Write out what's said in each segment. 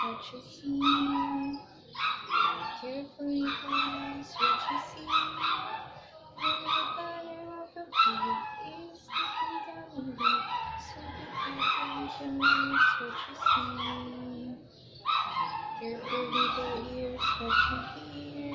what you see. Carefully pass what you see. For the fire of the bird is looking down on you. So be careful with the eyes what you see. Carefully the ears what you hear.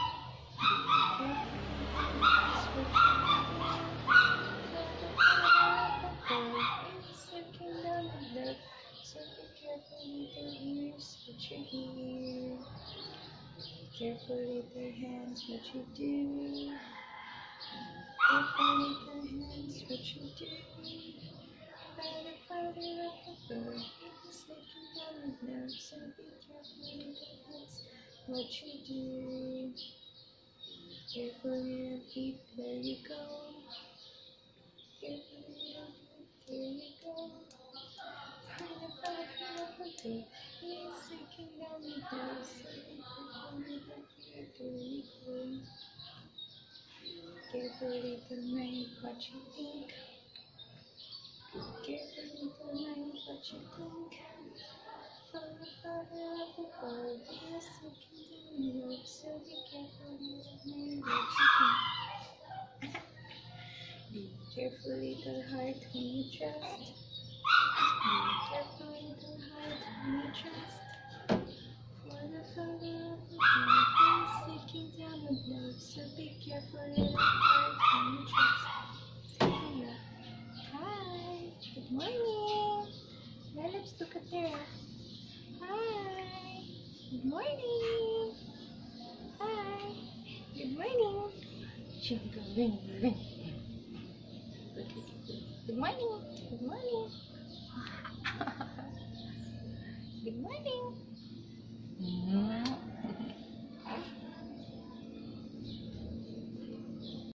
Carefully the eyes what you hear. For the fire of the bird is looking down on you. So be careful with the ears what you hear. Careful with your hands what you do. Careful with your hands what you do. By the father of the bird is looking down the nose. So be careful with your hands what you do. Careful with your feet, there you go. Careful with your feet, there you go. By the father of the bird is looking down the nose. So be careful with your feet, there you go. Carefully tonight what you think. Carefully tonight what you think. For the father of the bird is looking down the road. So be careful tonight what you think. Be careful little heart when you trust. Be careful little heart when you trust. For the father of the bird is looking down the road. So be careful little heart when you trust. Hi, good morning. Let's look at there. Hi, good morning. Hi, good morning. Should we go ring, ring? Good morning. Good morning. Good morning.